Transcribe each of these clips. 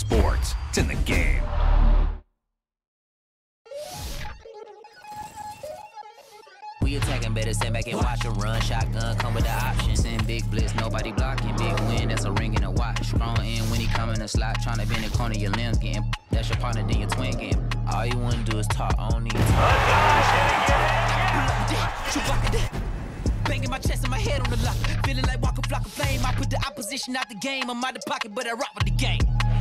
sports. It's in the game. We attacking, better stand back and watch 'em run. Shotgun come with the option. Send big blitz, nobody blocking. Big win, that's a ring and a watch. Strong in when he come in the slot. Tryna bend the corner, your limbs getting. That's your partner, then your twin game. All you wanna do is talk, I don't need to talk. Banging my chest and my head on the lock. Feeling like Walker Flock of Flame. I put the opposition out the game. I'm out the pocket, but I rock with the game.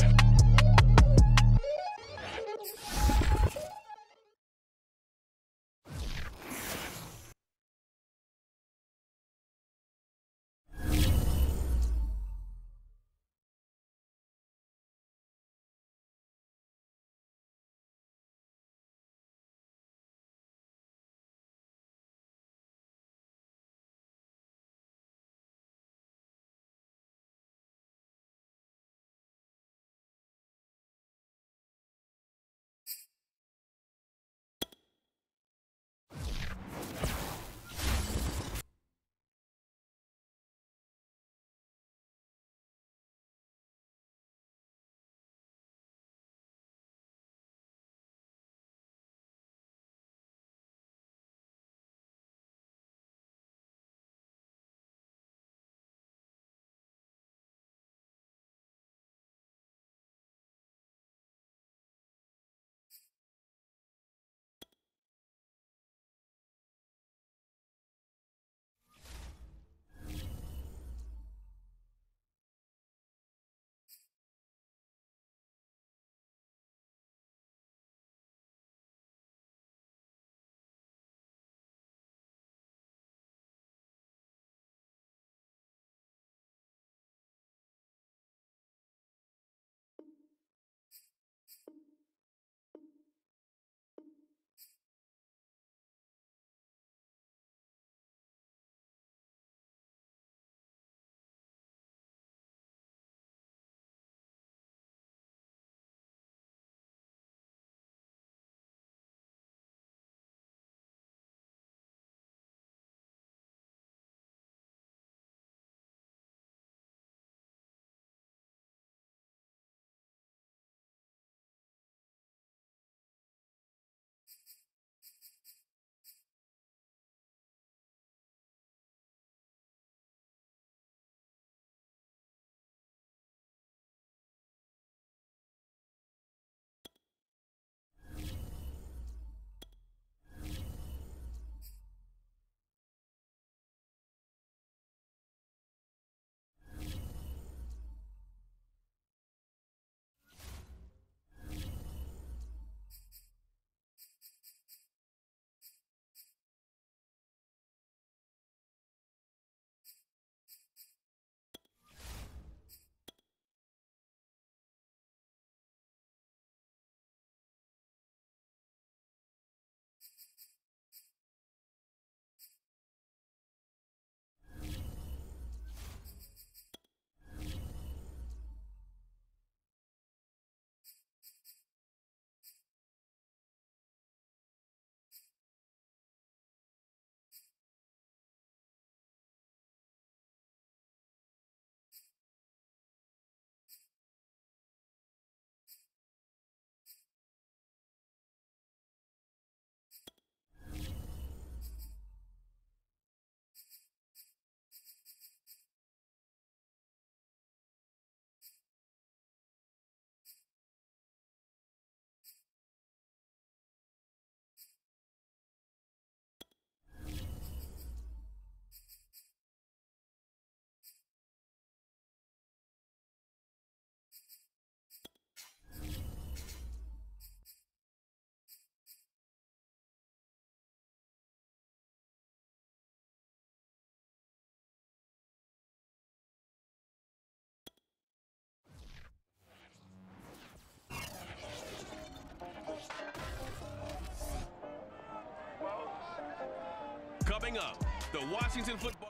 Coming up, the Washington football.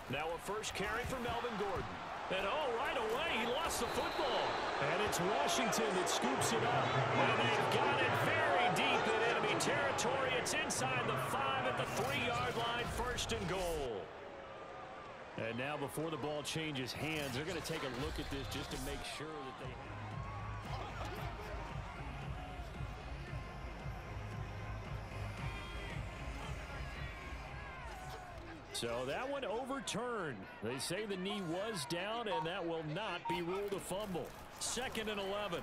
Now a first carry for Melvin Gordon. And right away, he lost the football. And it's Washington that scoops it up. And they've got it very deep in enemy territory. It's inside the 5 at the 3-yard line, 1st and goal. And now before the ball changes hands, they're going to take a look at this just to make sure that they have. So that one overturned. They say the knee was down, and that will not be ruled a fumble. 2nd and 11.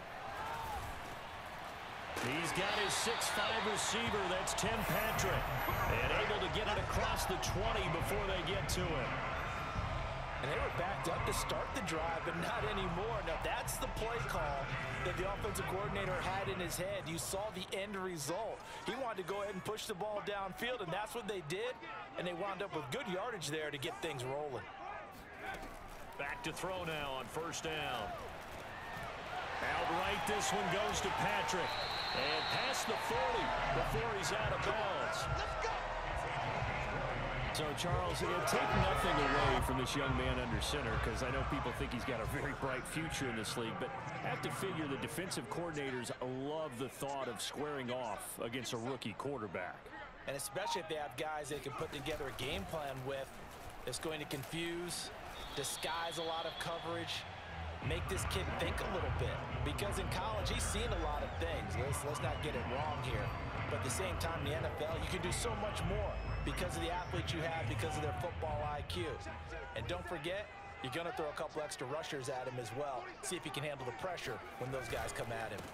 He's got his 6'5" receiver. That's Tim Patrick. And able to get it across the 20 before they get to him. And they were backed up to start the drive, but not anymore. Now, that's the play call that the offensive coordinator had in his head. You saw the end result. He wanted to go ahead and push the ball downfield, and that's what they did. And they wound up with good yardage there to get things rolling. Back to throw now on 1st down. Outright, this one goes to Patrick. And past the 40 before he's out of bounds. Let's go! So, Charles, take nothing away from this young man under center, because I know people think he's got a very bright future in this league, but I have to figure the defensive coordinators love the thought of squaring off against a rookie quarterback. And especially if they have guys they can put together a game plan with that's going to confuse, disguise a lot of coverage, make this kid think a little bit. Because in college, he's seen a lot of things. Let's not get it wrong here. But at the same time, in the NFL, you can do so much more because of the athletes you have, because of their football IQ. And don't forget, you're going to throw a couple extra rushers at him as well. See if he can handle the pressure when those guys come at him.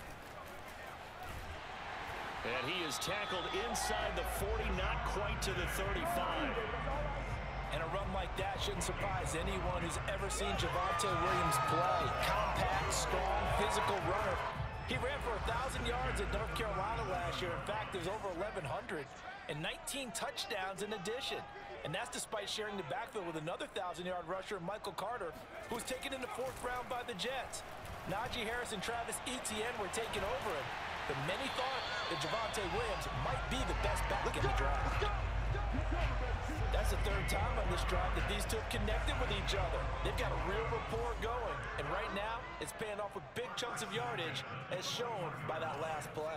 And he is tackled inside the 40, not quite to the 35. And a run like that shouldn't surprise anyone who's ever seen Javonte Williams play. Compact, strong, physical runner. He ran for 1,000 yards at North Carolina last year. In fact, there's over 1,100 and 19 touchdowns in addition. And that's despite sharing the backfield with another 1,000-yard rusher, Michael Carter, who was taken in the 4th round by the Jets. Najee Harris and Travis Etienne were taking over him. But many thought that Javonte Williams might be the best back in the draft. That's the 3rd time on this drive that these two have connected with each other. They've got a real rapport going. And right now, it's paying off with big chunks of yardage, as shown by that last play.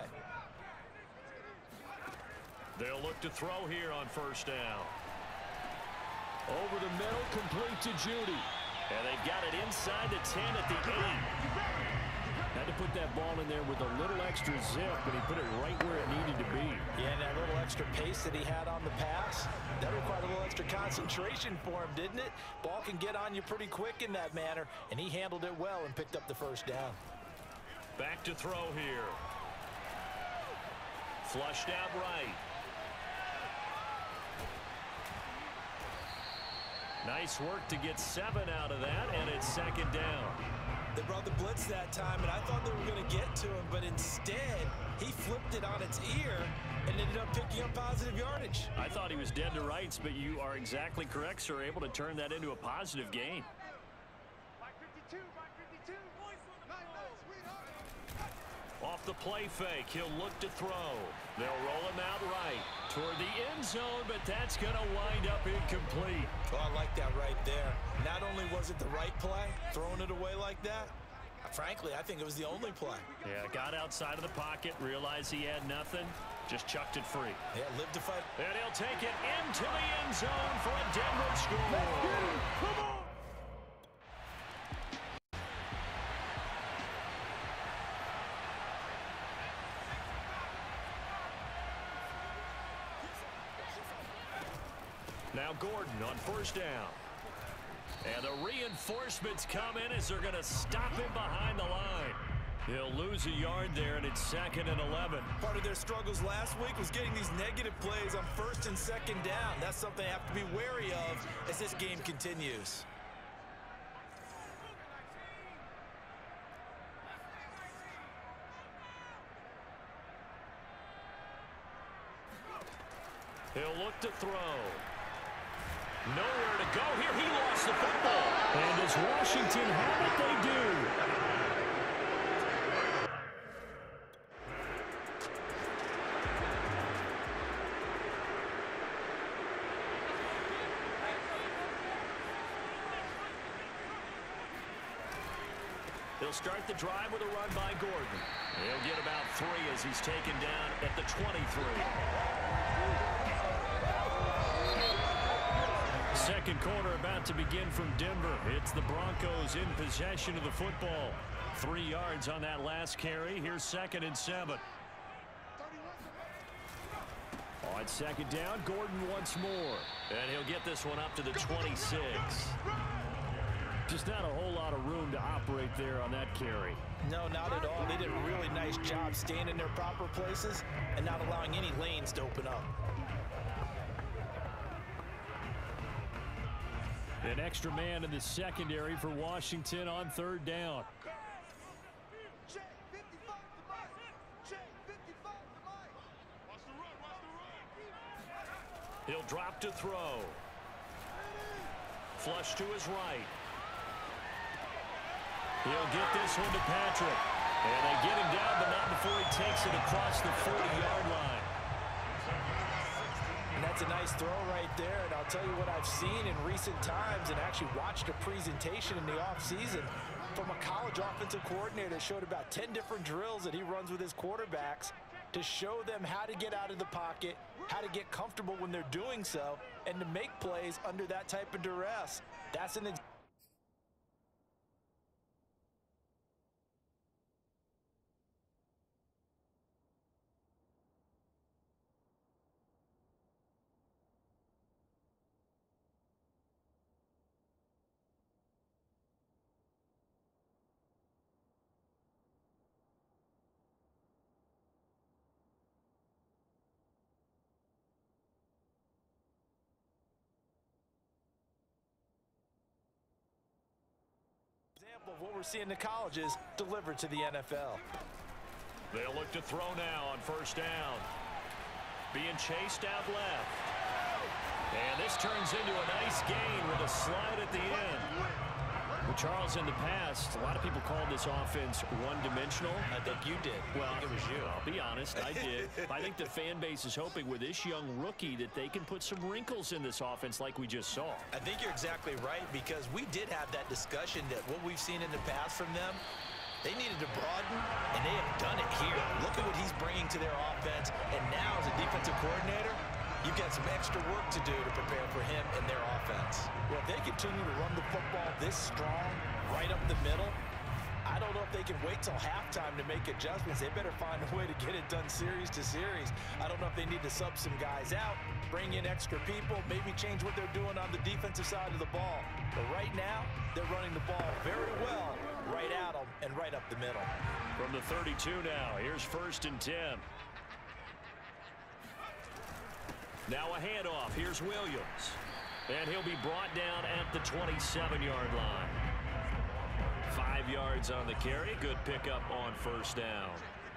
They'll look to throw here on 1st down. Over the middle, complete to Judy. And they've got it inside the 10 at the 8. Had to put that ball in there with a little extra zip, but he put it right where it needed to be. Yeah, and that little extra pace that he had on the pass, that required a little extra concentration for him, didn't it? Ball can get on you pretty quick in that manner, and he handled it well and picked up the 1st down. Back to throw here. Flushed out right. Nice work to get 7 out of that, and it's 2nd down. They brought the blitz that time, and I thought they were going to get to him, but instead, he flipped it on its ear and ended up picking up positive yardage. I thought he was dead to rights, but you are exactly correct, sir. Able to turn that into a positive gain. Off the play fake, he'll look to throw. They'll roll him out right toward the end zone, but that's going to wind up incomplete. Well, I like that right there. Not only was it the right play, throwing it away like that, frankly, I think it was the only play. Yeah, got outside of the pocket, realized he had nothing, just chucked it free. Yeah, lived to fight. And he'll take it into the end zone for a Denver score. Let's get it. Come on. Now Gordon on 1st down. And the reinforcements come in as they're going to stop him behind the line. He'll lose a yard there, and it's 2nd and 11. Part of their struggles last week was getting these negative plays on 1st and 2nd down. That's something they have to be wary of as this game continues. He'll look to throw. Nowhere to go here. He lost the football. And does Washington have it? They do. He'll start the drive with a run by Gordon. He'll get about 3 as he's taken down at the 23. Second quarter about to begin from Denver. It's the Broncos in possession of the football. 3 yards on that last carry. Here's 2nd and 7. On second down, Gordon once more. And he'll get this one up to the 26. Just not a whole lot of room to operate there on that carry. No, not at all. They did a really nice job staying in their proper places and not allowing any lanes to open up. An extra man in the secondary for Washington on 3rd down. He'll drop to throw. Flush to his right. He'll get this one to Patrick. And they get him down, but not before he takes it across the 40-yard line. And that's a nice throw right there. And I'll tell you what I've seen in recent times and actually watched a presentation in the offseason from a college offensive coordinator that showed about 10 different drills that he runs with his quarterbacks to show them how to get out of the pocket, how to get comfortable when they're doing so, and to make plays under that type of duress. That's an example of what we're seeing in colleges delivered to the NFL. They'll look to throw now on 1st down. Being chased out left. And this turns into a nice gain with a slide at the end. Well, Charles, in the past, a lot of people called this offense one-dimensional. I think you did. Well, it was you. I'll be honest, I did. I think the fan base is hoping with this young rookie that they can put some wrinkles in this offense like we just saw. I think you're exactly right, because we did have that discussion that what we've seen in the past from them, they needed to broaden, and they have done it here. Look at what he's bringing to their offense, and now as a defensive coordinator, you've got some extra work to do to prepare for him and their offense. Well, if they continue to run the football this strong, right up the middle, I don't know if they can wait till halftime to make adjustments. They better find a way to get it done series to series. I don't know if they need to sub some guys out, bring in extra people, maybe change what they're doing on the defensive side of the ball. But right now, they're running the ball very well right at them and right up the middle. From the 32 now, here's 1st and 10. Now a handoff. Here's Williams. And he'll be brought down at the 27-yard line. 5 yards on the carry. Good pickup on 1st down.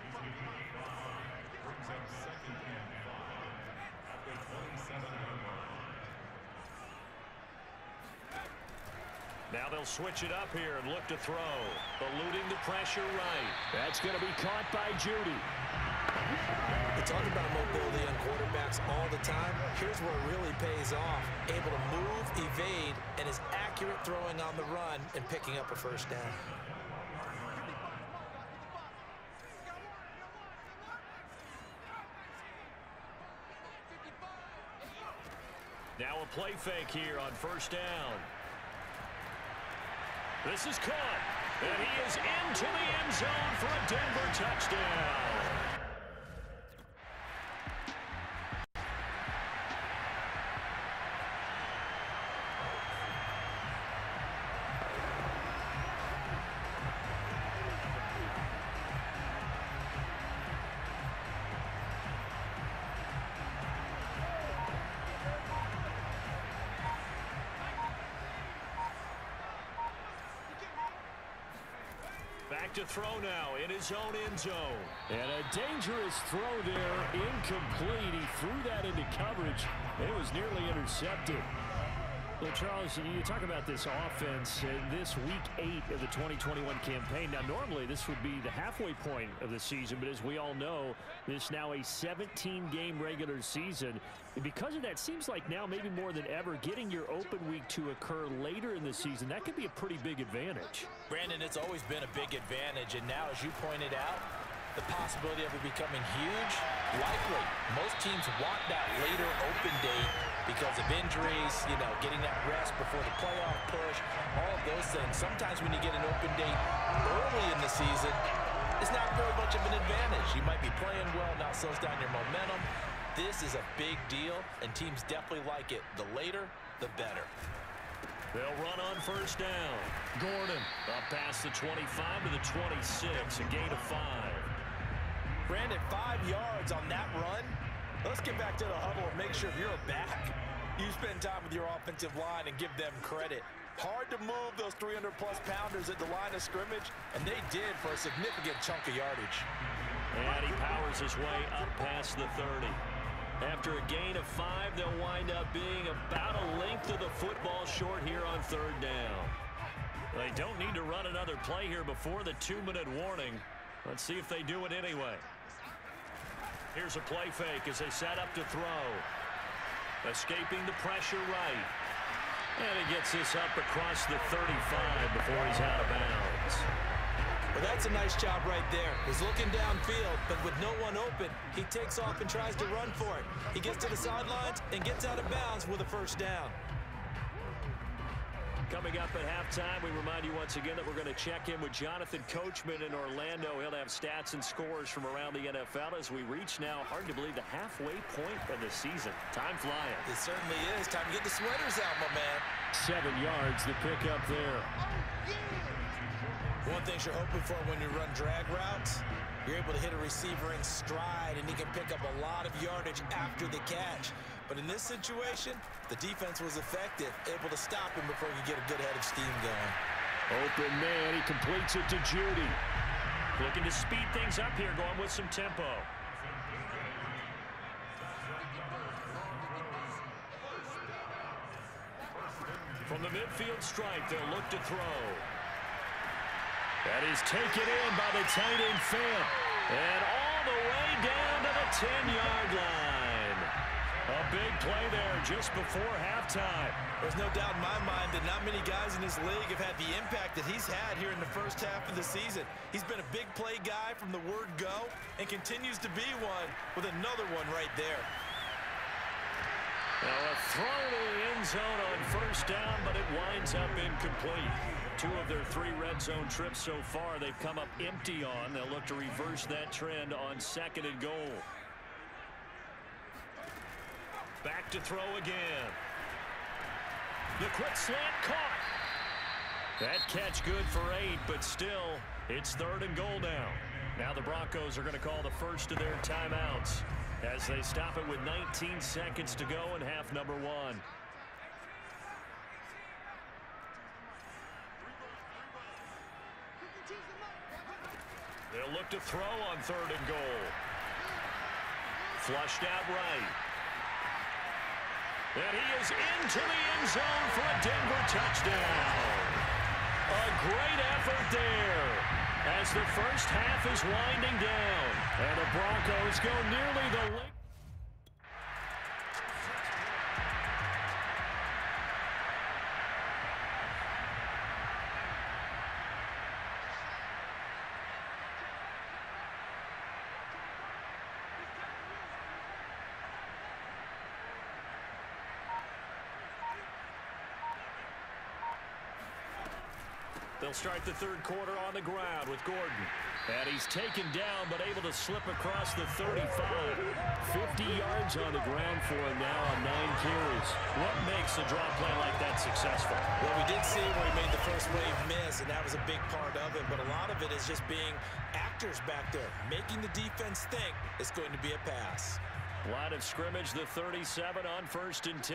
Now they'll switch it up here and look to throw. Eluding the pressure right. That's going to be caught by Judy. We talk about mobility on quarterbacks all the time. Here's where it really pays off. Able to move, evade, and is accurate throwing on the run and picking up a 1st down. Now a play fake here on 1st down. This is caught, and he is into the end zone for a Denver touchdown. Back to throw now in his own end zone. And a dangerous throw there, incomplete. He threw that into coverage. It was nearly intercepted. Well, Charles, you talk about this offense this week 8 of the 2021 campaign. Now, normally this would be the halfway point of the season, but as we all know, this now a 17-game regular season. And because of that, seems like now maybe more than ever, getting your open week to occur later in the season, that could be a pretty big advantage. Brandon, it's always been a big advantage, and now, as you pointed out, the possibility of it becoming huge, likely. Most teams want that later open date because of injuries, getting that rest before the playoff push, all of those things. Sometimes when you get an open date early in the season, it's not very much of an advantage. You might be playing well, now slows down your momentum. This is a big deal, and teams definitely like it. The later, the better. They'll run on first down. Gordon up past the 25 to the 26, a gain of 5. Brandon, 5 yards on that run. Let's get back to the huddle and make sure if you're back, you spend time with your offensive line and give them credit. Hard to move those 300-plus pounders at the line of scrimmage, and they did for a significant chunk of yardage. And he powers his way up past the 30. After a gain of 5, they'll wind up being about a length of the football short here on third down. They don't need to run another play here before the 2-minute warning. Let's see if they do it anyway. Here's a play fake as they set up to throw. Escaping the pressure right. And he gets this up across the 35 before he's out of bounds. Well, that's a nice job right there. He's looking downfield, but with no one open, he takes off and tries to run for it. He gets to the sidelines and gets out of bounds with a first down. Coming up at halftime, we remind you once again that we're going to check in with Jonathan Coachman in Orlando. He'll have stats and scores from around the NFL as we reach now, hard to believe, the halfway point of the season. Time flying. It certainly is. Time to get the sweaters out, my man. 7 yards to pick up there. One thing you're hoping for when you run drag routes, you're able to hit a receiver in stride, and he can pick up a lot of yardage after the catch. But in this situation, the defense was effective, able to stop him before he could get a good head of steam going. Open man, he completes it to Judy. Looking to speed things up here, going with some tempo. From the midfield stripe, they'll look to throw. That is taken in by the tight end Fant. And all the way down to the 10-yard line. A big play there just before halftime. There's no doubt in my mind that not many guys in this league have had the impact that he's had here in the first half of the season. He's been a big play guy from the word go and continues to be one with another one right there. Now a throw to the end zone on first down, but it winds up incomplete. 2 of their 3 red zone trips so far they've come up empty on. They'll look to reverse that trend on 2nd and goal. Back to throw again. The quick slant caught. That catch good for 8, but still, it's 3rd and goal now. Now the Broncos are going to call the first of their timeouts as they stop it with 19 seconds to go in half number 1. They'll look to throw on 3rd and goal. Flushed out right. And he is into the end zone for a Denver touchdown. A great effort there as the first half is winding down. And the Broncos go nearly the length. They'll start the 3rd quarter on the ground with Gordon. And he's taken down, but able to slip across the 35. 50 yards on the ground for him now on 9 carries. What makes a draw play like that successful? Well, we did see where he made the first wave miss, and that was a big part of it. But a lot of it is just being actors back there, making the defense think it's going to be a pass. Line of scrimmage, the 37 on 1st and 10.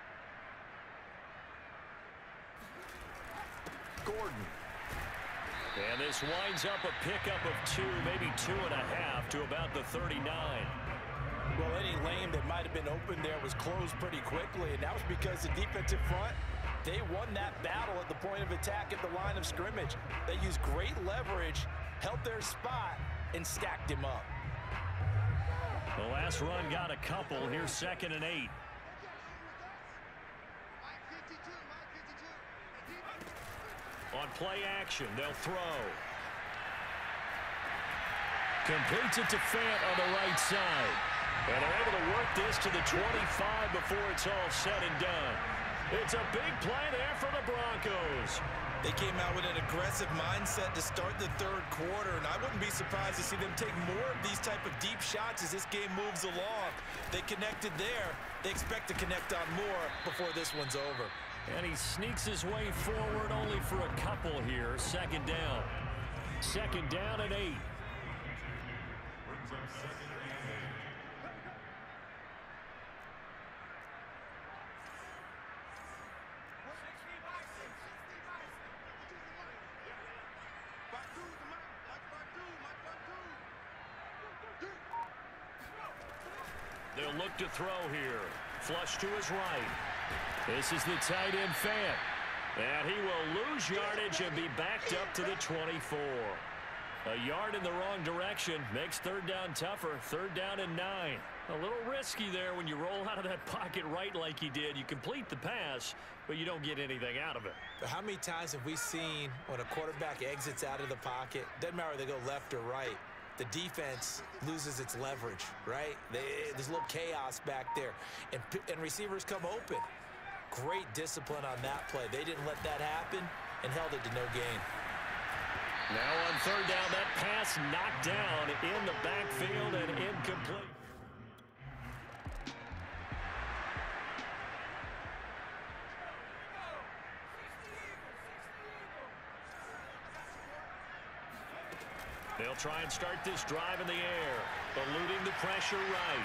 Gordon. And this winds up a pickup of 2, maybe 2.5 to about the 39. Well, any lane that might have been open there was closed pretty quickly, and that was because the defensive front, they won that battle at the point of attack at the line of scrimmage. They used great leverage, held their spot, and stacked him up. The last run got a couple. Here's 2nd and 8. On play action, they'll throw. Completes it to Fant on the right side. And they're able to work this to the 25 before it's all said and done. It's a big play there for the Broncos. They came out with an aggressive mindset to start the third quarter, and I wouldn't be surprised to see them take more of these type of deep shots as this game moves along. They connected there. They expect to connect on more before this one's over. And he sneaks his way forward only for a couple here. 2nd down. 2nd down and 8. They'll look to throw here. Flush to his right. This is the tight end Fant. And he will lose yardage and be backed up to the 24. A yard in the wrong direction makes 3rd down tougher. 3rd down and 9. A little risky there when you roll out of that pocket right like he did. You complete the pass, but you don't get anything out of it. But how many times have we seen when a quarterback exits out of the pocket, doesn't matter if they go left or right, the defense loses its leverage, right? There's a little chaos back there, and receivers come open. Great discipline on that play. They didn't let that happen and held it to no gain. Now on 3rd down, that pass knocked down in the backfield and incomplete. They'll try and start this drive in the air, eluding the pressure right.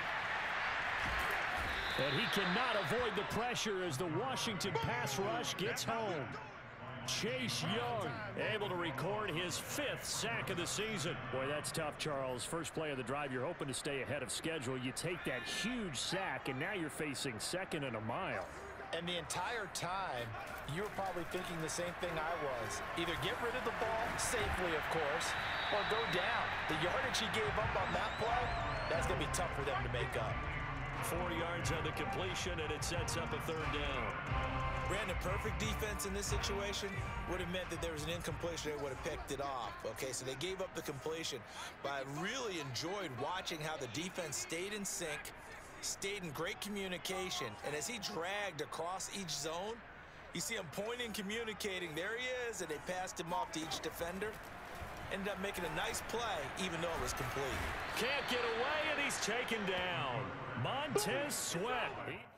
And he cannot avoid the pressure as the Washington pass rush gets home. Chase Young able to record his 5th sack of the season. Boy, that's tough, Charles. First play of the drive, you're hoping to stay ahead of schedule. You take that huge sack, and now you're facing 2nd and a mile. And the entire time, you were probably thinking the same thing I was. Either get rid of the ball safely, of course, or go down. The yardage he gave up on that play, that's going to be tough for them to make up. 4 yards on the completion, and it sets up a 3rd down. Brandon, perfect defense in this situation would have meant that there was an incompletion. They would have picked it off. Okay, so they gave up the completion. But I really enjoyed watching how the defense stayed in sync, stayed in great communication, and as he dragged across each zone, you see him pointing, communicating. There he is, and they passed him off to each defender. Ended up making a nice play, even though it was complete. Can't get away, and he's taken down. Montez Sweat.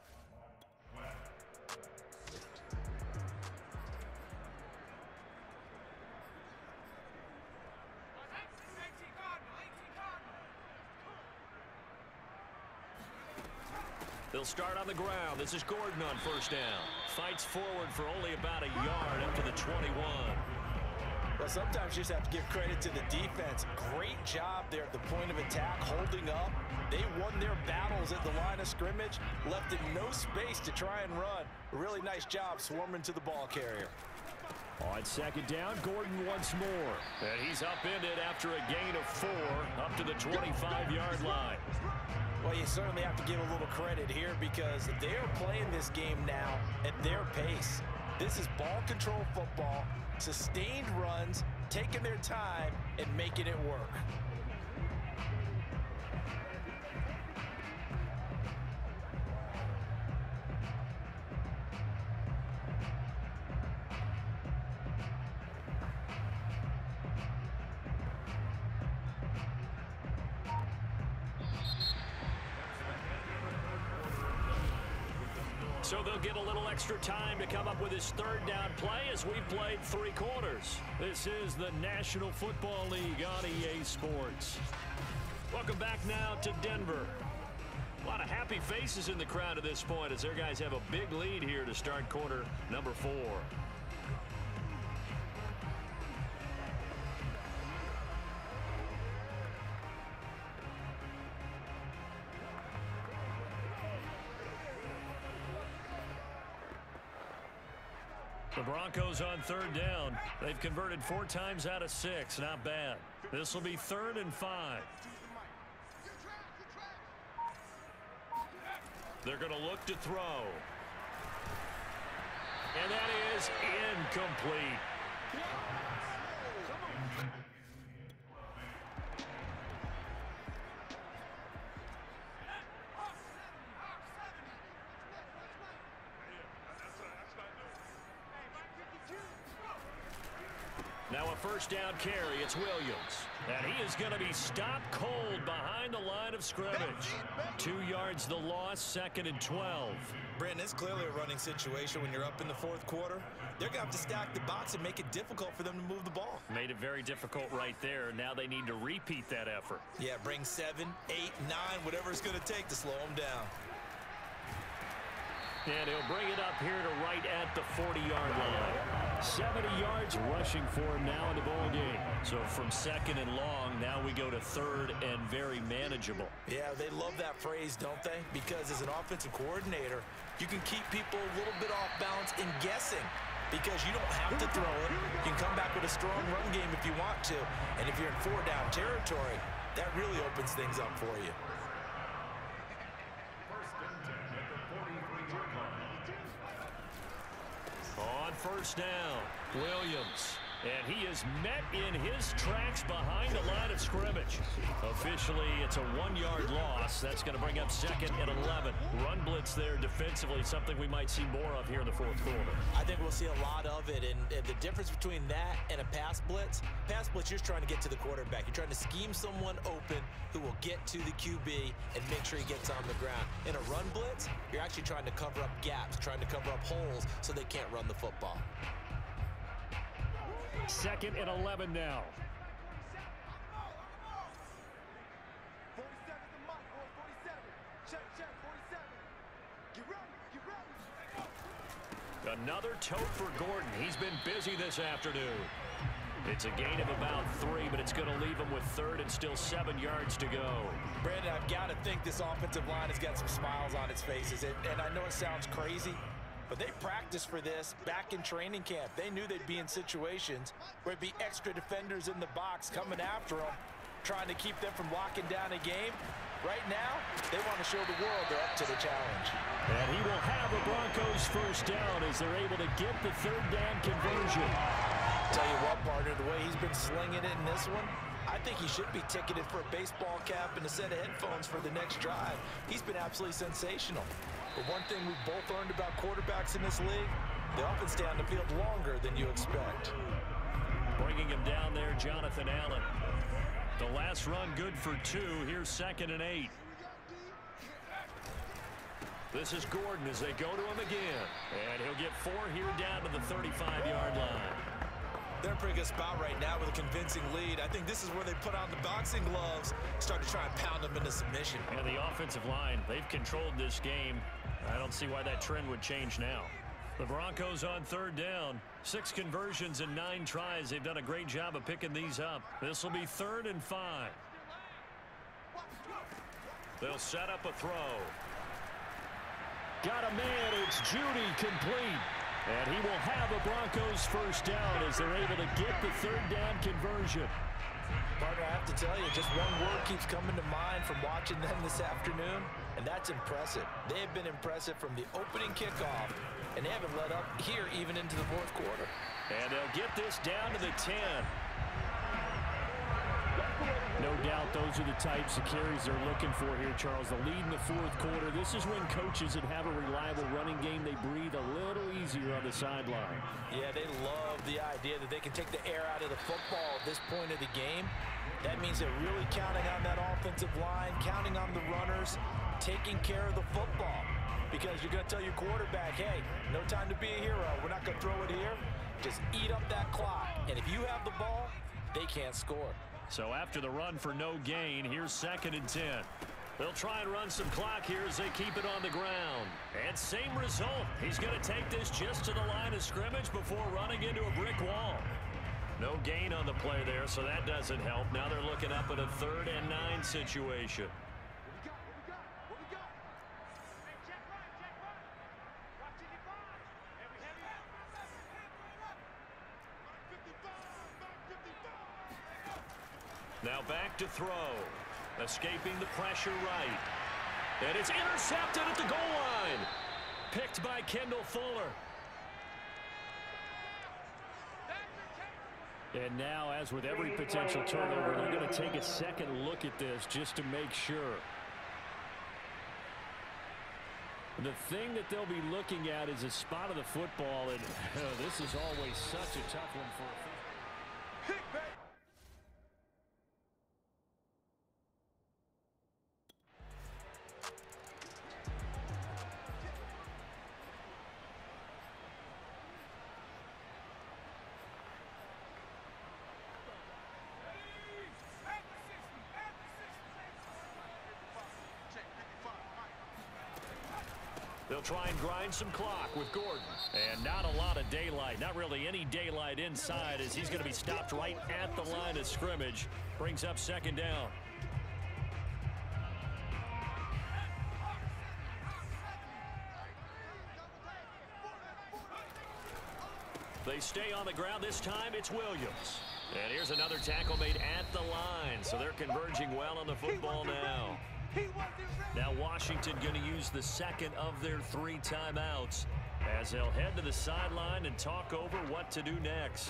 They'll start on the ground. This is Gordon on 1st down. Fights forward for only about a yard up to the 21. Well, sometimes you just have to give credit to the defense. Great job there at the point of attack, holding up. They won their battles at the line of scrimmage, left him no space to try and run. A really nice job swarming to the ball carrier. On 2nd down, Gordon once more. And he's upended after a gain of 4 up to the 25-yard line. Well, you certainly have to give a little credit here because they're playing this game now at their pace. This is ball control football, sustained runs, taking their time, and making it work. So they'll get a little extra time to come up with his 3rd down play as we've played 3 quarters. This is the National Football League on EA Sports. Welcome back now to Denver. A lot of happy faces in the crowd at this point as their guys have a big lead here to start quarter number 4. The Broncos on third down. They've converted 4 times out of 6. Not bad. This will be 3rd and 5. They're going to look to throw. And that is incomplete. Now a first down carry. It's Williams. And he is going to be stopped cold behind the line of scrimmage. 2 yards the loss, 2nd and 12. Brandon, it's clearly a running situation when you're up in the 4th quarter. They're going to have to stack the box and make it difficult for them to move the ball. Made it very difficult right there. Now they need to repeat that effort. Yeah, bring 7, 8, 9, whatever it's going to take to slow them down. And he'll bring it up here to right at the 40-yard line. 70 yards rushing for him now in the ball game. So from 2nd and long, now we go to 3rd and very manageable. Yeah, they love that phrase, don't they? Because as an offensive coordinator, you can keep people a little bit off balance in guessing. Because you don't have to throw it. You can come back with a strong run game if you want to. And if you're in 4-down territory, that really opens things up for you. On first down, Williams. And he is met in his tracks behind the line of scrimmage. Officially, it's a 1-yard loss. That's going to bring up 2nd and 11. Run blitz there defensively, something we might see more of here in the 4th quarter. I think we'll see a lot of it. And the difference between that and a pass blitz, you're just trying to get to the quarterback. You're trying to scheme someone open who will get to the QB and make sure he gets on the ground. In a run blitz, you're actually trying to cover up gaps, trying to cover up holes so they can't run the football. 2nd and 11 now. Another tote for Gordon. He's been busy this afternoon. It's a gain of about 3, but it's going to leave him with 3rd and still 7 yards to go. Brandon, I've got to think this offensive line has got some smiles on its faces. And I know it sounds crazy, but they practiced for this back in training camp. They knew they'd be in situations where it'd be extra defenders in the box coming after them, trying to keep them from locking down a game. Right now, they want to show the world they're up to the challenge. And he will have a Broncos first down as they're able to get the 3rd down conversion. Tell you what, partner, the way he's been slinging it in this one, I think he should be ticketed for a baseball cap and a set of headphones for the next drive. He's been absolutely sensational. But one thing we've both learned about quarterbacks in this league, they often stay on the field longer than you expect. Bringing him down there, Jonathan Allen. The last run good for 2. Here's 2nd and 8. This is Gordon as they go to him again. And he'll get 4 here down to the 35-yard line. They're in a pretty good spot right now with a convincing lead. I think this is where they put on the boxing gloves, start to try and pound them into submission. And the offensive line, they've controlled this game. I don't see why that trend would change now. The Broncos on 3rd down. 6 conversions and 9 tries. They've done a great job of picking these up. This will be 3rd and 5. They'll set up a throw. Got a man. It's Judy complete. And he will have a Broncos first down as they're able to get the 3rd down conversion. Partner, I have to tell you, just one word keeps coming to mind from watching them this afternoon, and that's impressive. They have been impressive from the opening kickoff, and they haven't let up here even into the 4th quarter. And they'll get this down to the 10. No doubt those are the types of carries they're looking for here, Charles. The lead in the 4th quarter. This is when coaches that have a reliable running game, they breathe a little easier on the sideline. Yeah, they love the idea that they can take the air out of the football at this point of the game. That means they're really counting on that offensive line, counting on the runners, taking care of the football. Because you're going to tell your quarterback, hey, no time to be a hero. We're not going to throw it here. Just eat up that clock. And if you have the ball, they can't score. So after the run for no gain, here's 2nd and 10. They'll try and run some clock here as they keep it on the ground. And same result. He's going to take this just to the line of scrimmage before running into a brick wall. No gain on the play there, so that doesn't help. Now they're looking up at a 3rd and 9 situation. Now back to throw. Escaping the pressure right. And it's intercepted at the goal line. Picked by Kendall Fuller. And now, as with every potential turnover, they're going to take a second look at this just to make sure. The thing that they'll be looking at is a spot of the football, and this is always such a tough one for a field. They'll try and grind some clock with Gordon. And not a lot of daylight. Not really any daylight inside as he's going to be stopped right at the line of scrimmage. Brings up second down. They stay on the ground. This time it's Williams. And here's another tackle made at the line. So they're converging well on the football now. Now Washington going to use the second of their 3 timeouts as they'll head to the sideline and talk over what to do next.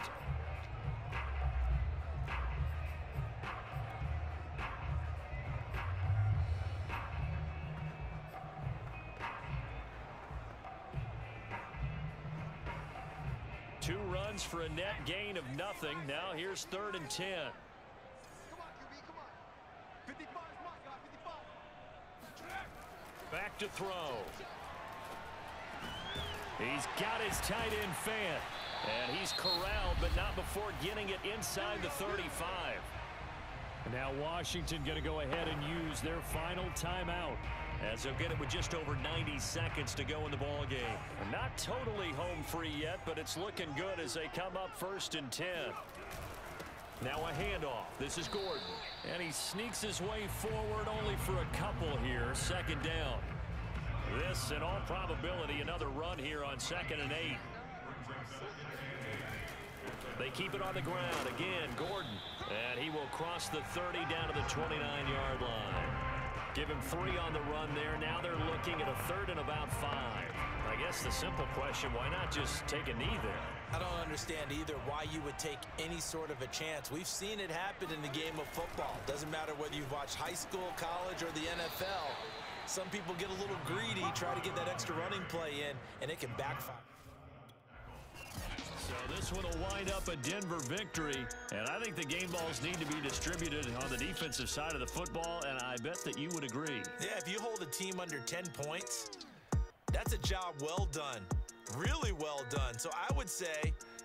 Two runs for a net gain of nothing. Now here's 3rd and 10. Back to throw. He's got his tight end Fant. And he's corralled, but not before getting it inside the 35. And now Washington going to go ahead and use their final timeout as they'll get it with just over 90 seconds to go in the ball game. And not totally home free yet, but it's looking good as they come up 1st and 10. Now a handoff. This is Gordon. And he sneaks his way forward only for a couple here. 2nd down. This, in all probability, another run here on 2nd and 8. They keep it on the ground. Again, Gordon. And he will cross the 30 down to the 29-yard line. Give him 3 on the run there. Now they're looking at a 3rd and about 5. I guess the simple question, why not just take a knee there? I don't understand either why you would take any sort of a chance. We've seen it happen in the game of football. Doesn't matter whether you've watched high school, college, or the NFL. Some people get a little greedy, try to get that extra running play in, and it can backfire. So this one will wind up a Denver victory, and I think the game balls need to be distributed on the defensive side of the football, and I bet that you would agree. Yeah, if you hold a team under 10 points, that's a job well done. Really well done. So I would say